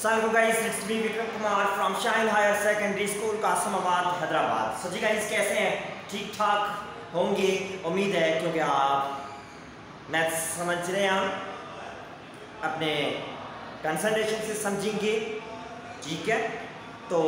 Assalamualaikum guys, it's me Vikram Kumar from Shine Higher Secondary School Kasimabad Hyderabad. So ji guys कैसे हैं? ठीक ठाक होंगे उम्मीद है, क्योंकि आप मैथ्स समझ रहे हैं, अपने कंसंट्रेशन से समझेंगे। ठीक है, तो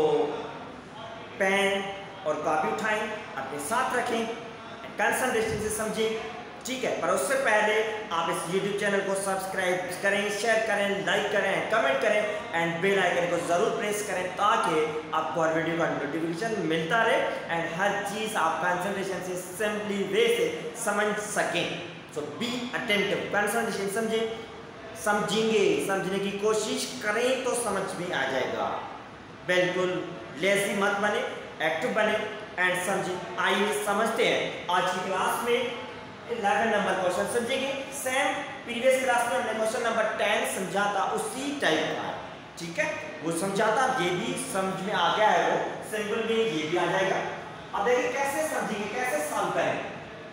पेन और कॉपी उठाएं, अपने साथ रखें, कंसंट्रेशन से समझें। ठीक है, पर उससे पहले आप इस YouTube चैनल को सब्सक्राइब करें, शेयर करें, लाइक करें, कमेंट करें एंड बेल आइकन को ज़रूर प्रेस करें ताकि आपको हर वीडियो का नोटिफिकेशन मिलता रहे एंड हर चीज़ आप कंसंट्रेशन से सिंपली वे से समझ सकें। सो बी अटेंटिव, कंसंट्रेशन समझें, समझेंगे, समझने की कोशिश करें तो समझ में आ जाएगा। बिल्कुल लेजी मत बने, एक्टिव बने एंड समझें। आइए समझते हैं आज की क्लास में 11 नंबर क्वेश्चन समझेंगे। सेम प्रीवियस क्लास में हमने क्वेश्चन नंबर 10 समझा था, उसी टाइप का है। ठीक है, वो समझा था, ये भी समझ में आ गया है, वो सिंपल में ये भी आ जाएगा। अब देखिए कैसे समझेंगे, कैसे सॉल्व करें।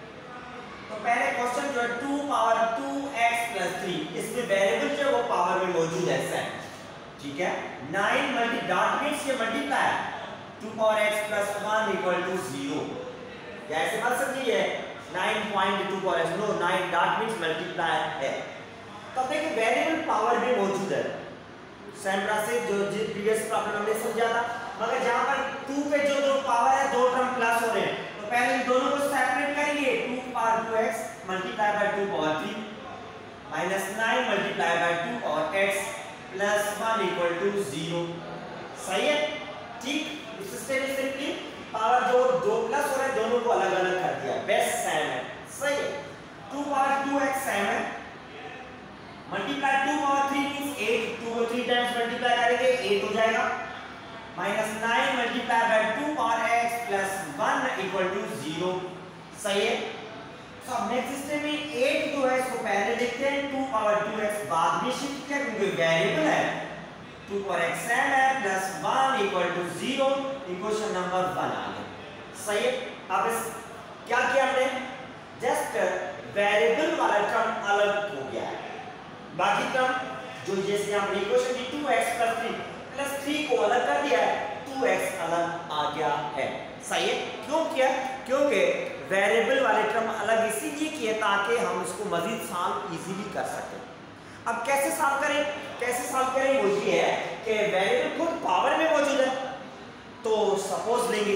तो पहले क्वेश्चन जो है 2 पावर 2x + 3, इसमें वेरिएबल जो है वो पावर में मौजूद है सेम। ठीक है, 9 मल्टी डॉट मीन्स ये मल्टीप्लाई 2 पावर x + 1 = 0। या ऐसे मत समझिए 9.2 power x, no 9 dot means multiply है। तब देखिए वेरिएबल पावर में मौजूद है सेम तरह से जो प्रीवियस प्रॉब्लम हमने समझा था, मगर जहां पर 2 पे जो दो पावर है, दो टर्म प्लस हो रहे हैं, तो पहले इन दोनों को सेपरेट करेंगे। 2 power 2x multiply by 2 power 3 minus 9 multiply by 2 power x plus 1 = 0। सही है? ठीक, इस स्टेप में सिंपली पावर जो दो प्लस हो रहे हैं दोनों को अलग अलग कर दिया, बेस सेम है। सही है, 2 पावर 2x सेम है, मल्टीप्लाई 2 पावर 3 मींस 8, 2 को 3 टाइम्स मल्टीप्लाई करेंगे 8 हो जाएगा, minus 9 multiply by 2 power x plus 1 = 0। सही है। तो अब नेक्स्ट स्टेप में 8 जो है इसको पहले लिखते हैं, 2 पावर 2x बाद में शिफ्ट किया क्योंकि वेरिएबल है, 2 पावर x सेम है प्लस 1 = 0। इक्वेशन नंबर 1 आ गया। सही है। अब इस क्या किया हमने, जस्ट वेरिएबल वाला टर्म अलग हो गया है, बाकी टर्म जो जैसे हमने इक्वेशन की 2x + 3 को अलग कर दिया है, 2x अलग आ गया है। सही है। क्यों किया? क्योंकि वेरिएबल वाले टर्म अलग इसीलिए किए ताकि हम इसको मजीद सॉल्व इजीली कर सकें। अब कैसे सॉल्व करें, कैसे सॉल्व करें, वो ये है कि वेरिएबल खुद पावर में मौजूद है, तो सपोज लेंगे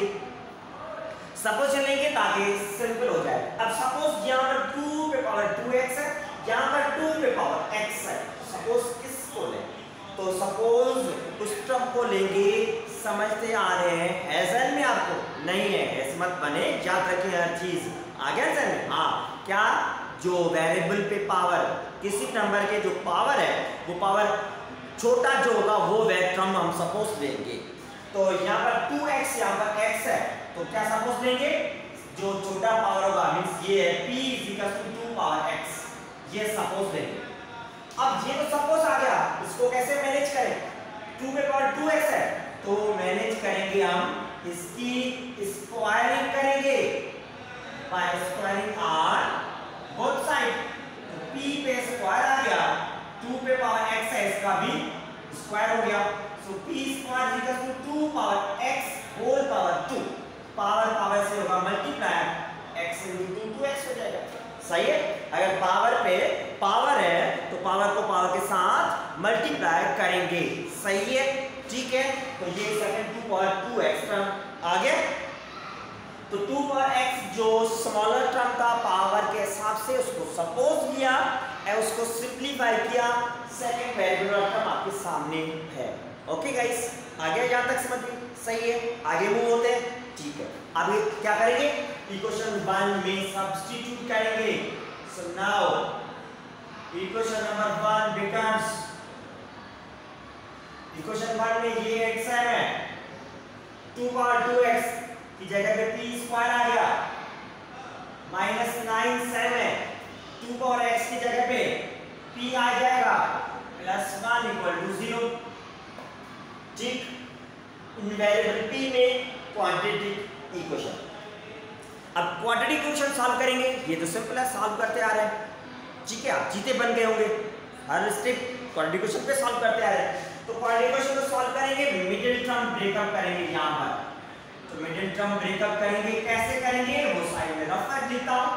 ताकि सिंपल हो जाए। अब सपोज यहाँ पर 2 पे पावर 2x है, यहाँ पर 2 पे पावर x है, सपोज किसको लें, तो सपोज उस टर्म को लेंगे। समझते आ रहे हैं? ऐसा में आपको नहीं है, ऐसे मत बने, याद रखिए हर चीज आ गया समझ। हाँ, क्या जो वेरिएबल पे पावर किसी नंबर के जो पावर है वो पावर छोटा जो होगा वो टर्म हम सपोज लेंगे। तो यहाँ पर 2x, यहाँ पर x है, तो क्या सपोज लेंगे, जो छोटा पावर होगा मींस ये है p = 2 पावर x, ये सपोज लेंगे। अब ये तो सपोज आ गया, इसको कैसे मैनेज करें, 2 पे पावर 2x है, तो मैनेज करेंगे हम इसकी स्क्वायरिंग करेंगे by squaring r both side. तो p पे स्क्वायर आ गया, 2 पे पावर x है, इसका भी स्क्वायर हो गया। So p² = 2 power x whole power 2, power से होगा मल्टीप्लाई, x × 2x हो जाएगा। सही है। अगर पावर पे पावर है तो पावर को पावर के साथ मल्टीप्लाई करेंगे। सही है, ठीक है। तो ये सेकंड 2 पावर 2x टर्म आ गया। तो 2 पावर x जो स्मॉलर टर्म था पावर के हिसाब से उसको सपोज लिया और उसको सिंपलीफाई किया, सेकंड वेरिएबल टर्म आपके सामने है। ओके गाइस, आ गया यहाँ तक समझ में? सही है, आगे मूव होते हैं। ठीक है, अभी क्या करेंगे, इक्वेशन 1 में सब्स्टिट्यूट करेंगे। So now equation number 1 becomes, equation 1 में ये x है, 2 पावर 2x की जगह पे p² आ गया, माइनस 9 7 है, 2 पावर x की जगह पे p आ जाएगा प्लस 1 = 0। ठीक, वेरिएबल p में क्वाड्रेटिक इक्वेशन। अब क्वाड्रेटिक इक्वेशन सॉल्व करेंगे, ये तो सिंपल है, सॉल्व करते आ रहे हैं। ठीक है, आप जीते बन गए होंगे, हर स्टेप क्वाड्रेटिक इक्वेशन पे सॉल्व करते आ रहे हैं। तो क्वाड्रेटिक इक्वेशन को सॉल्व करेंगे, मिडिल टर्म ब्रेकअप करेंगे यहाँ पर। तो मिडिल टर्म ब्रेकअप करेंगे, कैसे करेंगे वो साइड में रफ कर देता हूँ।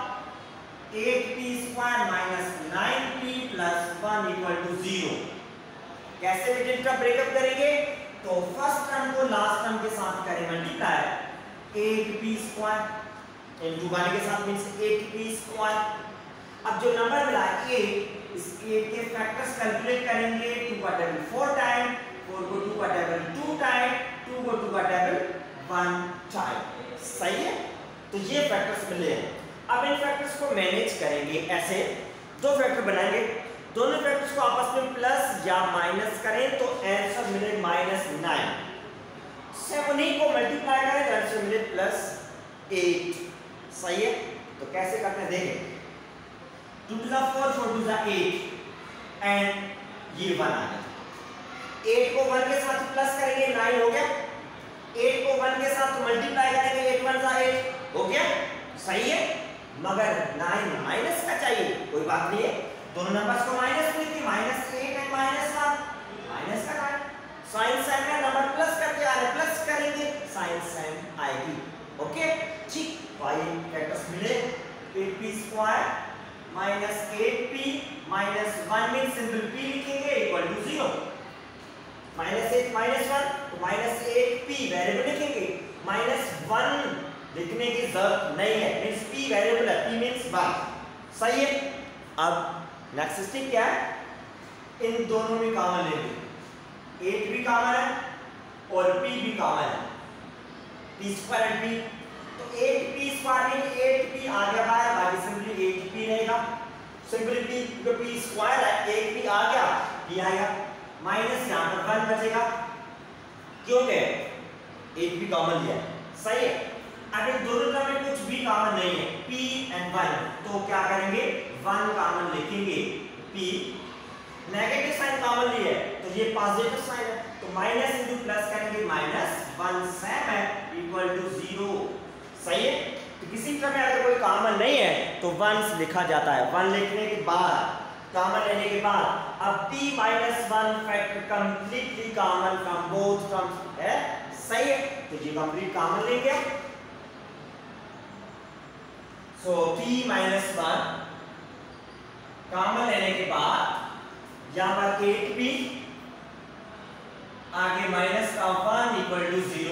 8p² minus 9p plus 1 equal to 0। कैसे मिडिल टर्म ब्रेकअप करेंगे? तो फर्स्ट टर्म को लास्ट टर्म के साथ करें मल्टीप्लाई, 8p² इनटू 1 के साथ मींस 8p²। अब जो नंबर मिला 8, इस 8 के फैक्टर्स कैलकुलेट करेंगे। 2 का टेबल 4 टाइम, 4 को 2 का टेबल 2 टाइम, 2 को 2 का टेबल 1 टाइम। सही है, तो ये फैक्टर्स मिले हैं। अब इन फैक्टर्स को मैनेज करेंगे, ऐसे दो फैक्टर बनाएंगे, दोनों फैक्टर्स को आपस में प्लस या माइनस करें तो आंसर मिले -9। सब उन्हीं को मल्टीप्लाई करें तो आंसर मिले +8। सही है, तो कैसे करते हैं देखें। 2 to the 4, 4 to the 8 and ये 1 आ गया। 8 को 1 के साथ प्लस करेंगे 9 हो गया। 8 को 1 के साथ मल्टीप्लाई करेंगे 8 1 8 हो गया। सही है, मगर 9 माइनस का चाहिए, कोई बात नहीं है, दोनों नंबर्स को माइनस में थी, -8 एंड -1 माइनस का है। साइन साइन में नंबर प्लस करके आ रहे, प्लस करेंगे साइन साइन आएगी। ओके ठीक, y फैक्टर्स मिले 8p² minus 8p minus 1 mean simple p लिखेंगे इक्वल टू 0। -8 -1 तो -8p वेरिएबल लिखेंगे, -1 लिखने की जरूरत नहीं है, मींस p वेरिएबल है, p मींस 1। सही है, अब नेक्स्ट स्टेप क्या है, इन दोनों में कॉमन लेंगे। 8 भी कॉमन है और p भी कॉमन है, p² एंड p। तो 8p² में 8p आ गया बाहर, बाकी सिंपली 8p रहेगा। सिंपली p जो p² है 8p आ गया, p आएगा, माइनस यहाँ पर 1 बचेगा क्योंकि 8p कॉमन लिया है। सही है, अब इन दोनों टर्म में कुछ भी कॉमन नहीं है, p एंड 1, तो क्या करेंगे 1 कॉमन लिखेंगे, p नेगेटिव साइन कॉमन लिया है तो ये पॉजिटिव साइन है, तो माइनस इंटू प्लस करेंगे, -1 इक्वल टू 0। सही है, तो किसी टर्म में अगर कोई कॉमन नहीं है तो 1 लिखा जाता है। 1 लिखने के बाद, कॉमन लेने के बाद, अब p -1 factor completely common from both terms है। सही है, तो ये कंप्लीट कॉमन लेंगे। सो p -1 कॉमन लेने के बाद यहाँ पर 8p आगे माइनस का 1 equal to 0,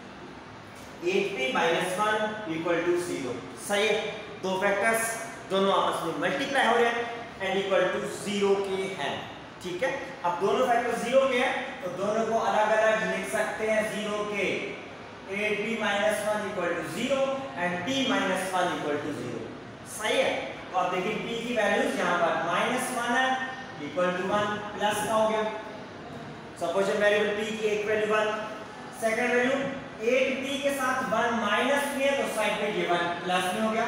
8p -1 equal to 0। सही है, दो फैक्टर्स दोनों आपस में मल्टीप्लाई हो रहे हैं एंड इक्वल टू 0 के हैं। ठीक है, अब दोनों फैक्टर 0 के हैं तो दोनों को अलग अलग लिख सकते हैं 0 के। 8p -1 equal to 0 and p -1 equal to 0। सही है, तो आप देखिए p की वैल्यूज यहाँ पर -1 है इक्वल टू 1 प्लस का हो गया। सपोजिशन वेरिएबल p की एक वैल्यू 1, सेकंड वैल्यू 8p के साथ 1 माइनस में है तो साइड पे ये 1 प्लस में हो गया।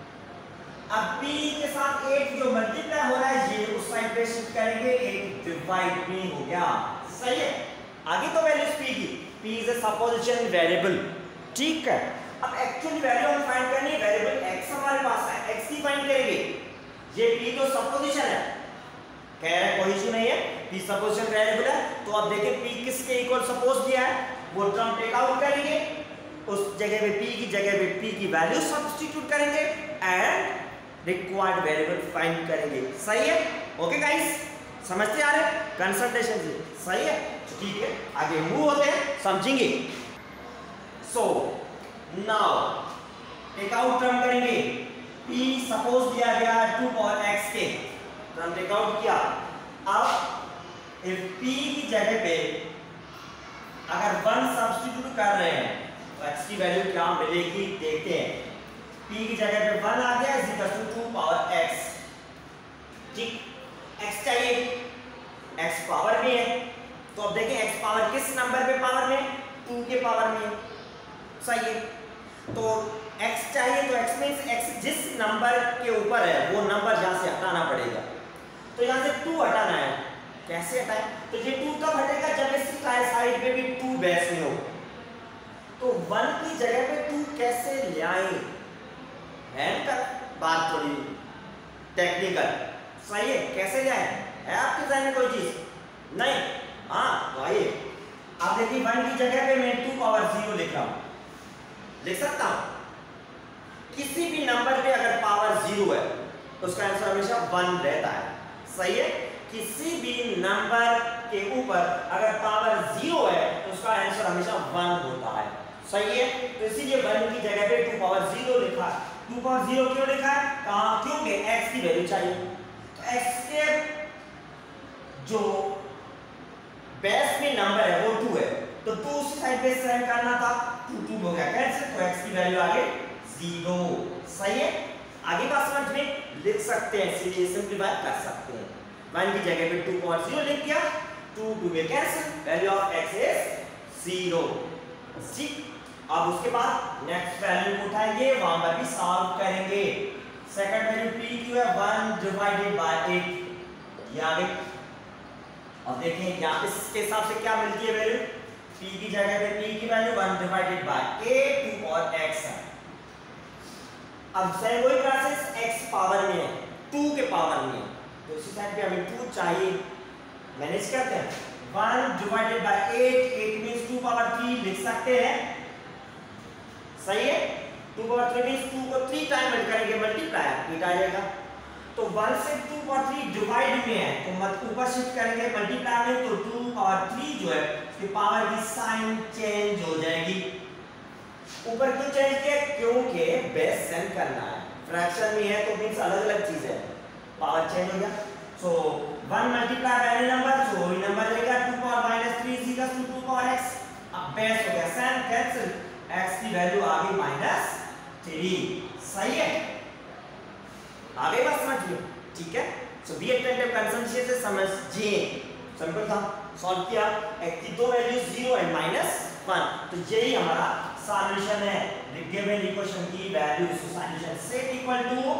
अब p के साथ 8 जो मल्टीप्लाई हो रहा है ये उस साइड पे शिफ्ट करेंगे, 8 डिवाइड में हो गया। सही है, आगे तो वैल्यूज p की, p is a supposition variable. ठीक है, अब एक्चुअल वैल्यू हम फाइंड करनी है, वेरिएबल x हमारे पास है, x की फाइंड करेंगे। ये p तो सपोजिशन है, कह रहे कोई इशू नहीं है, p सपोजिशन वेरिएबल है, तो अब देखिए p किसके इक्वल सपोज दिया है, वो टर्म टेक आउट करेंगे, उस जगह पे p की जगह पे p की वैल्यू सब्स्टिट्यूट करेंगे एंड रिक्वायर्ड वेरिएबल फाइंड करेंगे। सही है, ओके गाइस, समझते आ रहे कंसल्टेशन से? सही है, ठीक है, आगे मूव होते हैं, समझेंगे। So now take out term करेंगे, p सपोज दिया गया 2 पावर x के, टर्म टेक आउट किया। अब इफ p की जगह पे अगर 1 सब्स्टिट्यूट कर रहे हैं तो x की वैल्यू क्या मिलेगी देखते हैं। p की जगह पे 1 आ गया is equal to 2 power x। ठीक, x चाहिए, x पावर में है, तो अब देखें x पावर किस नंबर पे पावर में, 2 के पावर में। सही है, तो x चाहिए तो x मींस x जिस नंबर के ऊपर है वो नंबर यहां से हटाना पड़ेगा, तो यहां से 2 हटाना है। कैसे हटाएं, तो ये 2 तब हटेगा जब इस साइड पे भी 2 बेस में हो, तो 1 की जगह पे 2 कैसे ले आए, है का बात थोड़ी टेक्निकल। सही है, कैसे ले आए, है आपके ध्यान में कोई चीज नहीं, हाँ तो आइए आप देखिए 1 की जगह पे मैं 2 पावर 0 लिख रहा हूं, लिख सकता हूं। किसी भी नंबर पे अगर पावर 0 है तो उसका आंसर हमेशा 1 रहता है, सही है। किसी भी नंबर के ऊपर अगर पावर 0 है तो उसका आंसर हमेशा 1 होता है, सही है। तो इसीलिए 1 की जगह पे 2 पावर 0 लिखा है। 2 पावर 0 क्यों लिखा है? कहां? क्योंकि x की वैल्यू चाहिए। तो x के जो बेस में नंबर है वो 2 है, तो 2 उसी साइड पे सेंड करना था, 2 हो गया कैंसिल, तो x की वैल्यू आ गई 0, सही है। आगे बात समझ में लिख सकते हैं, इसीलिए सिंपलीफाई कर सकते हैं। 1 की जगह पे 2 पावर 0 लिख दिया, 2 में cancel, value of x is 0। ठीक, अब उसके बाद नेक्स्ट वैल्यू उठाएंगे, वहां पर भी सॉल्व करेंगे। सेकंड वैल्यू p की है 1 डिवाइडेड बाय 8, ये आ गई। अब देखें यहां इसके हिसाब से क्या मिलती है वैल्यू, p की जगह पे p की वैल्यू 1 डिवाइडेड बाय 8 2 और x है। अब सेम वही प्रोसेस x पावर में है, 2 के पावर में, तो इसी साइड पे हमें 2 चाहिए, मैनेज करते हैं। 1 डिवाइडेड बाय 8 मींस 2 पावर 3 लिख सकते हैं, सही है। 2 पावर 3 मींस 2 को 3 टाइम ऐड करेंगे, मल्टीप्लाई 8 आ जाएगा। तो 1 से 2 पावर 3 डिवाइड में है तो मत ऊपर शिफ्ट करेंगे मल्टीप्लाई में, तो 2 पावर 3 जो है उसकी पावर की साइन चेंज हो जाएगी। ऊपर क्यों चेंज किया? क्योंकि बेस सेंड करना है, फ्रैक्शन में है तो मींस अलग-अलग चीज है, पावर चेंज हो गया। So 1 multiply by any number, so वही नंबर रहेगा 2 power -3 is equal to 2 power x। अब बेस हो गया साइन कैंसिल, x की वैल्यू आ गई -3, सही है। आगे बात समझ लो, ठीक है। सो बी अटेंटिव कंसेंट्रेशन से समझिए, सिंपल था, सॉल्व किया, x की दो वैल्यू 0 एंड -1, तो यही हमारा सॉल्यूशन है। द गिवन इक्वेशन की value solution set equal to,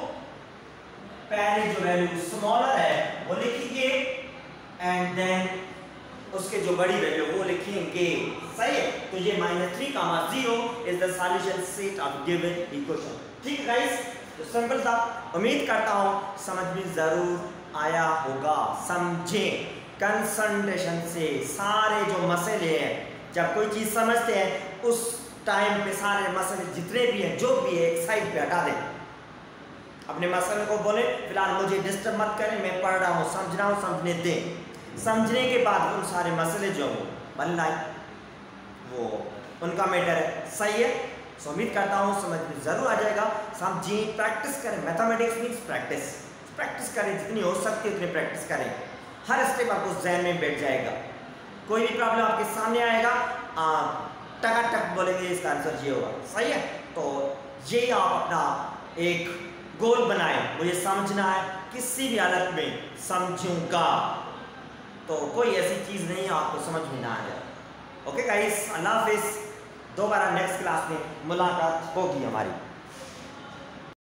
पहले जो वैल्यू स्मॉलर है वो लिखेंगे एंड देन उसके जो बड़ी वैल्यू वो लिखेंगे, सही है। तो ये -3, 0 is the solution set of given equation, ठीक है गाइस। तो सिंपल था, उम्मीद करता हूं समझ में जरूर आया होगा। समझें कंसंट्रेशन से सारे जो मसले हैं, जब कोई चीज समझते हैं उस टाइम पे सारे मसले जितने भी हैं जो भी है एक साइड पे हटा दें, अपने मसले को बोले फिलहाल मुझे डिस्टर्ब मत करें, मैं पढ़ रहा हूँ, समझ रहा हूँ, समझने दें। समझने के बाद उन सारे मसले जो बन लाए वो उनका मैटर है, सही है। सो उम्मीद करता हूँ समझ में जरूर आ जाएगा। समझिए, प्रैक्टिस करें, मैथमेटिक्स मीन्स प्रैक्टिस, प्रैक्टिस करें, जितनी हो सकती है उतनी प्रैक्टिस करें, हर स्टेप आपको ज़हन में बैठ जाएगा। कोई भी प्रॉब्लम आपके सामने आएगा टक बोलेंगे इसका आंसर ये होगा, सही है। तो ये आप अपना एक गोल बनाएं, मुझे समझना है, किसी भी हालत में समझूंगा, तो कोई ऐसी चीज़ नहीं है आपको समझ में ना आ जाए। ओके गाइस, अल्लाह हाफिज़, दोबारा नेक्स्ट क्लास में मुलाकात होगी हमारी।